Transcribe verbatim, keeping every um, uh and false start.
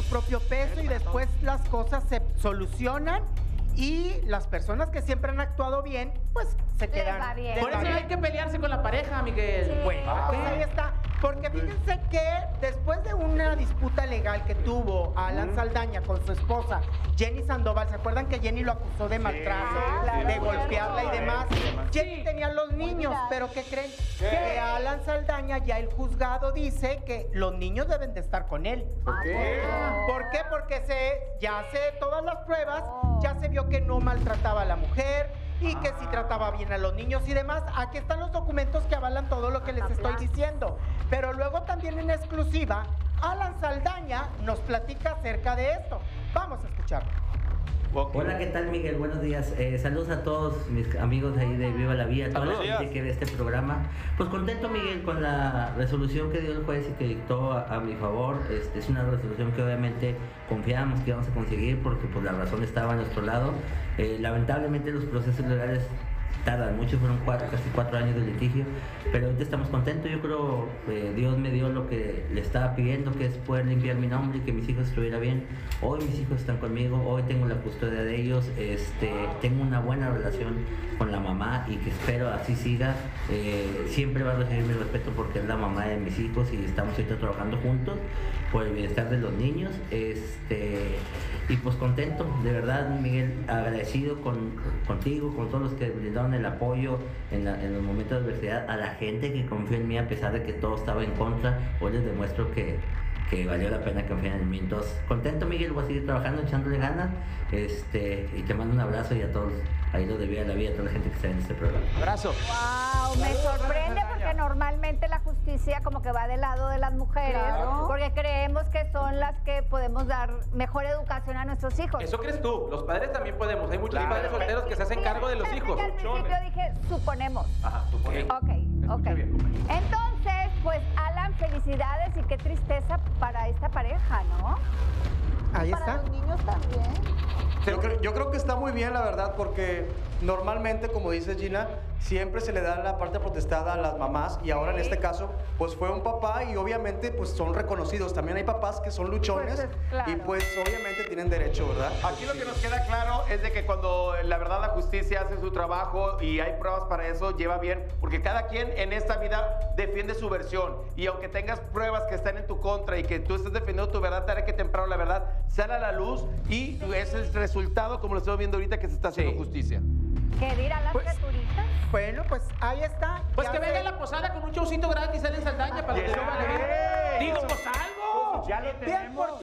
propio peso y después las cosas se solucionan y las personas que siempre han actuado bien, pues se quedan. va bien. Por eso hay que pelearse con la pareja, Miguel. Sí. Bueno, pues ahí está. Porque fíjense que después de una disputa legal que tuvo Alan Saldaña con su esposa, Jenny Sandoval, ¿se acuerdan que Jenny lo acusó de maltrato, Ah, claro, de claro. golpearla y demás? Jenny Sí. tenía los niños, viral. pero ¿qué creen? Que Alan Saldaña, ya el juzgado dice que los niños deben de estar con él. ¿Por qué? ¿Por qué? Porque se, ya se todas las pruebas, Oh. ya se vio que no maltrataba a la mujer y que sí trataba bien a los niños y demás. Aquí están los documentos que avalan todo lo que les estoy diciendo. Pero luego también en exclusiva, Alan Saldaña nos platica acerca de esto. Vamos a escucharlo. Hola, ¿qué tal, Miguel? Buenos días. Eh, saludos a todos mis amigos ahí de Viva la Vida, a toda la Saludos. gente que ve este programa. Pues contento, Miguel, con la resolución que dio el juez y que dictó a, a mi favor. Este, es una resolución que obviamente confiábamos que íbamos a conseguir porque pues la razón estaba a nuestro lado. Eh, lamentablemente los procesos legales tardan mucho, fueron cuatro, casi cuatro años de litigio, pero ahorita estamos contentos. Yo creo que Dios me dio lo que le estaba pidiendo, que es poder limpiar mi nombre y que mis hijos estuvieran bien. Hoy mis hijos están conmigo, hoy tengo la custodia de ellos, este, tengo una buena relación con la mamá y que espero así siga. Eh, siempre va a recibir mi respeto porque es la mamá de mis hijos y estamos ahorita trabajando juntos por el bienestar de los niños. Este, y pues contento, de verdad, Miguel, agradecido con, contigo, con todos los que brindaron el apoyo en, la, en los momentos de adversidad, a la gente que confió en mí a pesar de que todo estaba en contra. Hoy les demuestro que, que valió la pena confiar en mí. Entonces, contento, Miguel, voy a seguir trabajando, echándole ganas, este, y te mando un abrazo y a todos ahí los de Viva la Vida, a toda la gente que está en este programa. Abrazo. Wow, me sorprende porque normalmente la justicia como que va del lado de las mujeres, Claro. porque creemos que son las que podemos dar mejor educación a nuestros hijos. Eso crees tú. Los padres también podemos. Hay muchos Claro. padres solteros que se hacen cargo de los Pero hijos. que al principio dije, suponemos. Ajá, supongo. Ok, ok. Escucha bien, compañero. Entonces, pues Alan, felicidades y qué tristeza para esta pareja, ¿no? Ahí Para está. los niños también. Yo creo, yo creo que está muy bien, la verdad, porque normalmente, como dice Gina, siempre se le da la parte protestada a las mamás y ahora en este caso, pues fue un papá y obviamente pues son reconocidos. También hay papás que son luchones Pues, es claro. y pues obviamente tienen derecho, ¿verdad? Aquí lo que nos queda claro es de que cuando la verdad la justicia hace su trabajo y hay pruebas para eso, lleva bien, porque cada quien en esta vida defiende su versión y aunque tengas pruebas que están en tu contra y que tú estés defendiendo tu verdad, tarde que temprano la verdad sale a la luz y es el resultado, como lo estamos viendo ahorita, que se está haciendo Sí. justicia. ¿Qué dirán las Pues, criaturitas? Bueno, pues ahí está. Pues Ya que se- venga la posada con un showcito gratis, salen Saldaña para que Yes. se vaya. Digo, pues algo. Ya lo Bien por